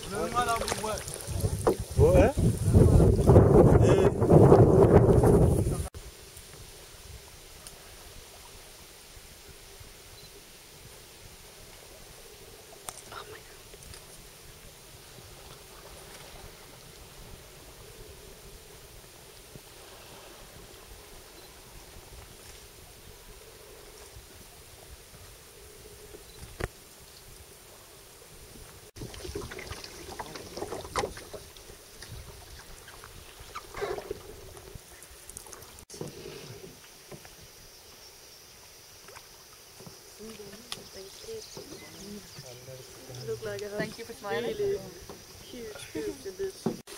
What? Look like I have Thank you for smiling. really huge boobs in this.